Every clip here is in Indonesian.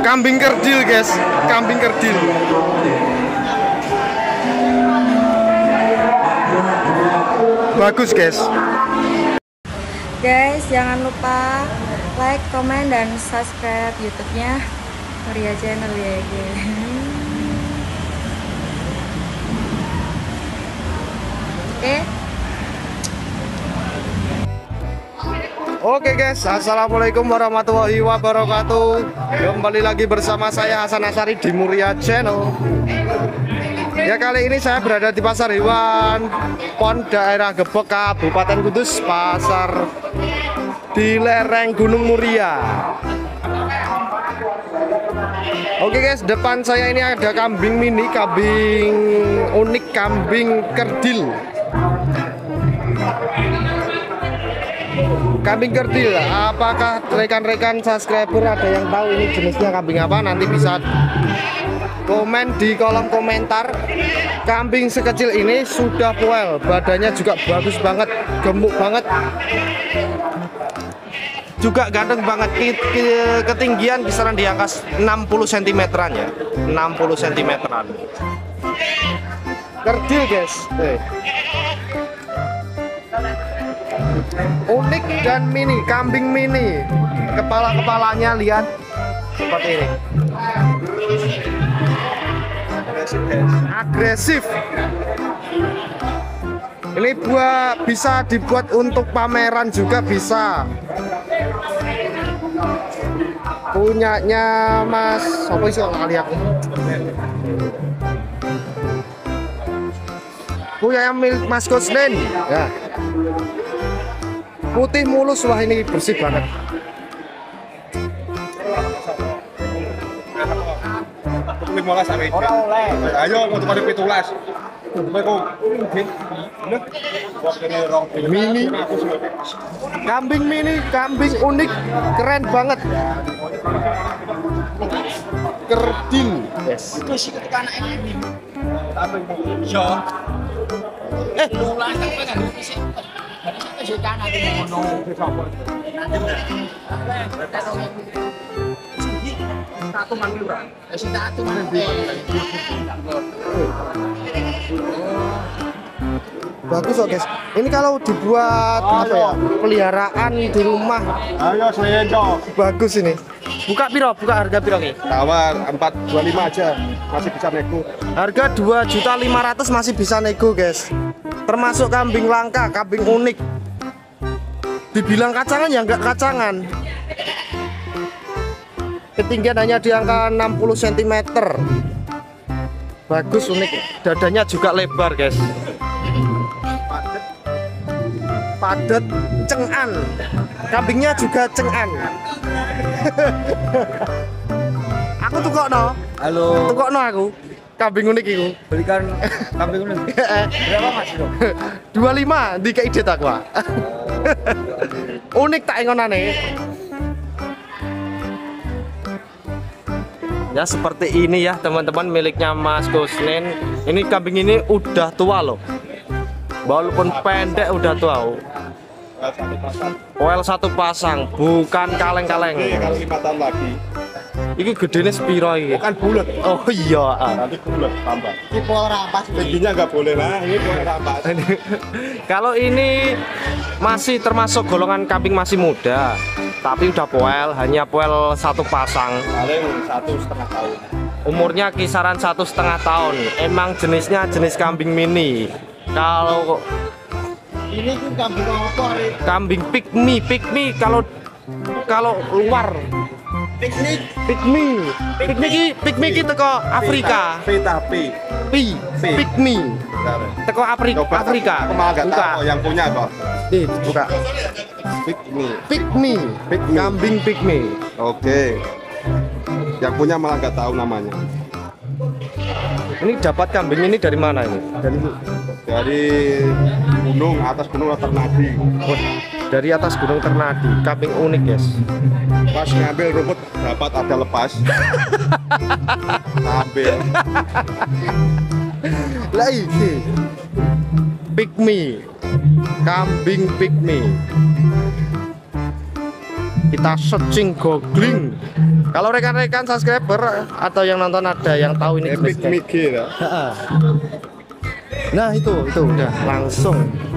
Kambing kerdil guys, kambing kerdil. Bagus guys. Guys, jangan lupa like, komen, dan subscribe YouTube-nya Maria Channel ya guys. Oke guys, assalamualaikum warahmatullahi wabarakatuh. Kembali lagi bersama saya Hasan Asari di Muria Channel. Ya, kali ini saya berada di Pasar Hewan Pon daerah Gebek, Kabupaten Kudus, pasar di lereng Gunung Muria. Oke guys, depan saya ini ada kambing mini, kambing unik, kambing kerdil. Kambing kerdil, apakah rekan-rekan subscriber ada yang tahu ini jenisnya kambing apa? Nanti bisa komen di kolom komentar. Kambing sekecil ini sudah poel, badannya juga bagus banget, gemuk banget, juga ganteng banget. Ketinggian kisaran di angka 60 cm-an ya, 60 cm-an. Kerdil guys, unik dan mini, kambing mini. Kepala-kepalanya lihat seperti ini, agresif. Ini bisa dibuat untuk pameran juga bisa. Punyanya Mas apa sih kali aku? Punya Mas Kusnen ya. Putih mulus, wah ini bersih banget. Ayo untuk pada pitulas. Mini, kambing mini, kambing unik, keren banget. Kerdil, yes. Itu sih ketika anak ini. Yo. Lulas apa kan? Itu sih kan ada mono. Satu manggura. Satu Bagus kok guys. Ini kalau dibuat apa ya, peliharaan di rumah. Ayo selenjo. Bagus ini. Buka piro? Buka harga piro nih? Tawar 425 aja. Masih bisa nego. Harga 2.500.000 masih bisa nego guys. Termasuk kambing langka, kambing unik. Dibilang kacangan ya enggak kacangan. Ketinggian hanya di angka 60 cm. Bagus, unik. Dadanya juga lebar guys. Padat, cengan. Kambingnya juga cengan. Aku tukokno. Halo. Tukokno aku. Kambing unik itu. Belikan kambing unik. Berapa Mas? 25 di ide tak Pak. Unik tak ngonane. Ya seperti ini ya teman-teman, miliknya Mas Kusnen. Ini kambing ini udah tua loh. Walaupun pendek udah tua. Poel satu pasang, bukan kaleng-kaleng. Kalau 5 tahun lagi. Ini gedenya sepiro ini? Bukan bulat. Oh iya. Nanti bulat tambah. Ini pola rampas. Tingginya nggak boleh lah. Ini boleh rampas. Kalau ini masih termasuk golongan kambing masih muda, tapi udah poel, hanya poel satu pasang. Paling 1,5 tahun. Umurnya kisaran 1,5 tahun. Emang jenisnya jenis kambing mini. Kalau Ini tuh kambing apa? kambing pygmy kalau luar. Pygmy itu ke Afrika. Pygmy teko Afrika. Aku malah nggak Buka. tahu yang punya kok. Nih, buka. Pygmy. Kambing pygmy. Oke. Yang punya malah nggak tahu namanya. Ini dapat kambing ini dari mana ini? Dari gunung, atas gunung Ternadi. Oh, dari atas gunung Ternadi. Kambing unik guys. Pas ngambil rumput dapat ada lepas. Ambil. Lah ini pygmy, kambing pygmy. Kita searching googling. Kalau rekan-rekan subscriber atau yang nonton ada yang tahu ini jenis kayak- Mickey ya. Nah itu udah langsung.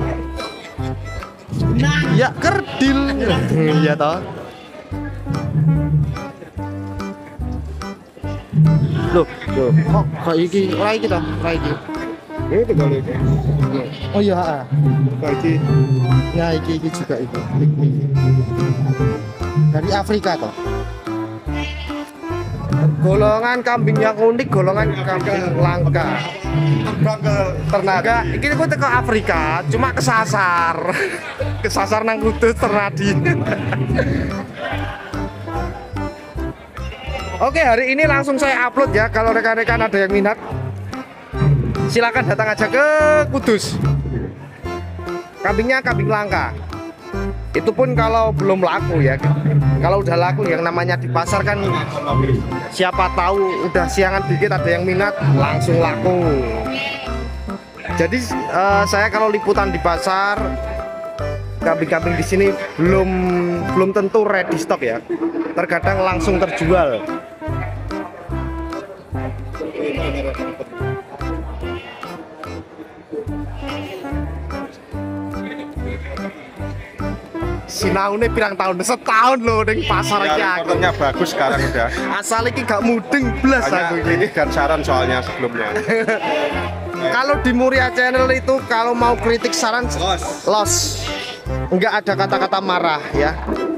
Ya kerdil. Iya toh. Loh, kok kayak iki, ora iki toh, ora iki. Itu kali itu. Oh iya, Bagi nah iki juga itu. Dari Afrika toh. Golongan kambing yang unik, golongan kambing langka. terbang ke Ternate. Enggak, ini gue teko Afrika, cuma kesasar. Kesasar nang Kudus Ternadi. Oke, hari ini langsung saya upload ya. Kalau rekan-rekan ada yang minat, silakan datang aja ke Kudus. Kambingnya kambing langka. Itu pun kalau belum laku ya. Kalau udah laku yang namanya di pasar kan siapa tahu udah siangan dikit ada yang minat langsung laku. Jadi saya kalau liputan di pasar kambing-kambing di sini belum tentu ready stock ya. Terkadang langsung terjual. Sinaune pirang tahun? Setahun loh ning pasar iki Ya, aku. rekornya bagus sekarang udah. Asal iki gak mudeng blas aku Banyak iki. ini dan saran soalnya sebelumnya. Kalau di Muria Channel itu kalau mau kritik saran los. Enggak ada kata-kata marah ya.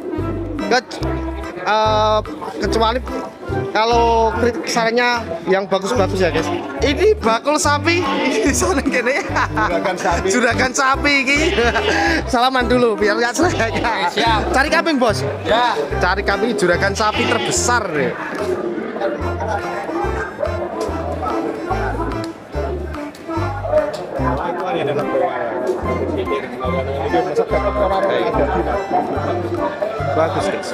Kecuali kalau kritik sarannya yang bagus-bagus ya guys. Ini bakul sapi di sana kene. Juragan sapi. Juragan sapi iki. Salaman dulu biar lihat saya. Siap. Cari kambing bos. Ya. Cari kambing juragan sapi terbesar nih. Bagus guys.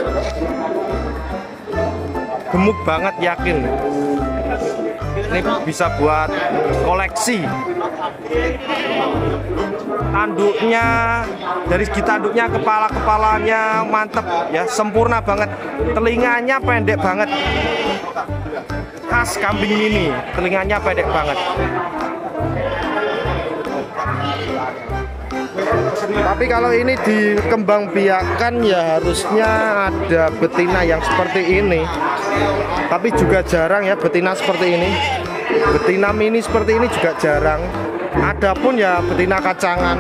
Gemuk banget yakin. Ini bisa buat koleksi. Tanduknya dari segi tanduknya, kepalanya mantep ya, sempurna banget. Telinganya pendek banget. Khas kambing mini, telinganya pendek banget. Tapi kalau ini dikembangbiakkan ya harusnya ada betina yang seperti ini. Tapi juga jarang ya betina seperti ini. Betina mini seperti ini juga jarang. Adapun ya betina kacangan.